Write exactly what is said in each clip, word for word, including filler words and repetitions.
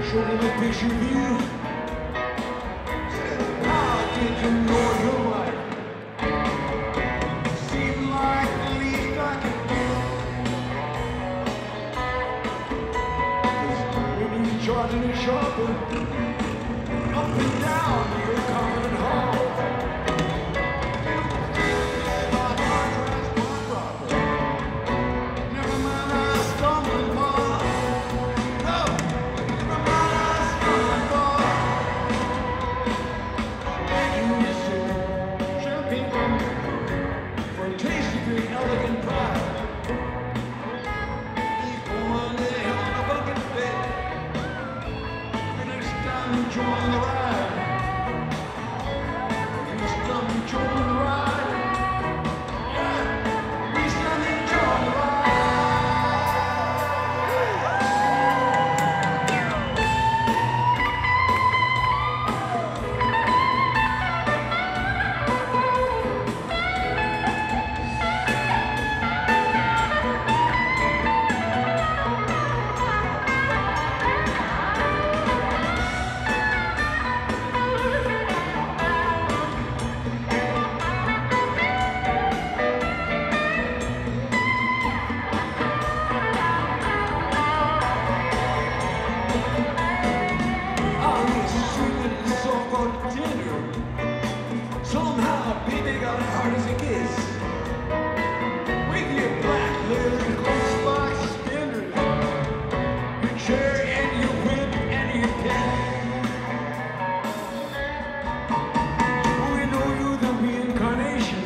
Show me the picture view. How did you know your life? Seemed like the least I could do. When he's charging it sharper, up and down your confident hall. Join the ride. Please come and join the ride. Yeah, please come and join the ride. Somehow, baby got as hard as it gets. With your black leather close box standard, your chair and your whip and your pen. We know you're the reincarnation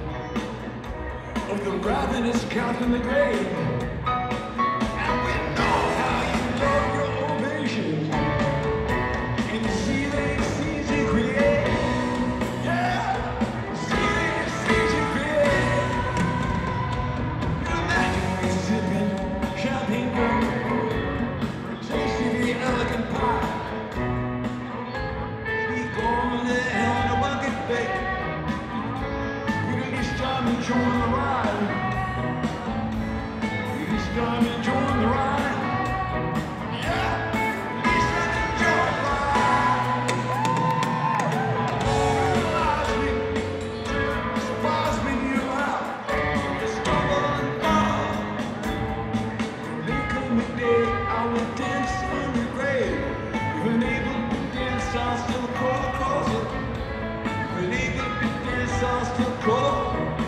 of the ravenous cat in the grave. And we know how you love your ovations and see they seas you create. Join the ride. Please come and join the ride. Yeah, please come and join the ride. Realize me, surprise me, you out. You stumble and fall. There come a day I will dance on your grave. If unable to dance, I'll still crawl across it. If unable to dance, I'll still crawl.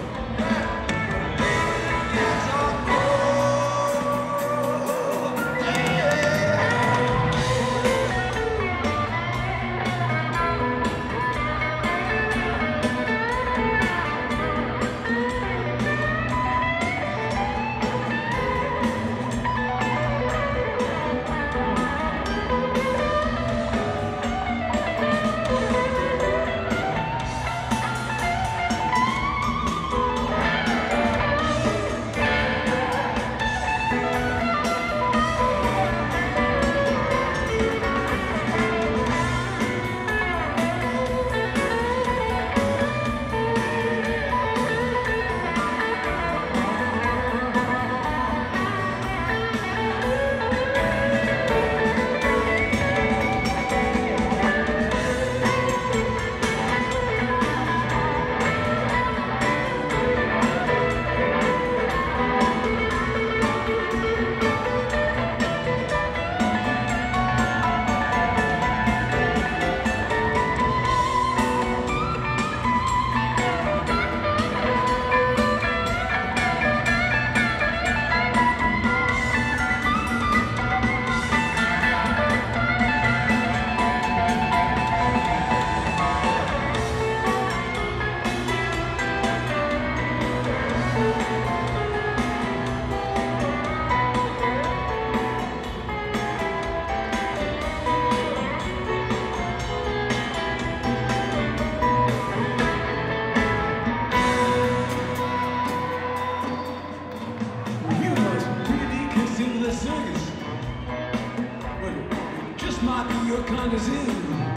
Might be your kind of zoo.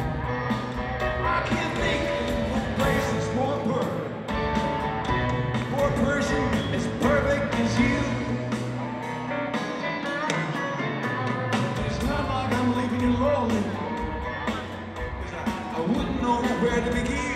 I can't think of a place that's more perfect for a person as perfect as you. It's not like I'm leaving lonely, 'cause I, I wouldn't know where to begin.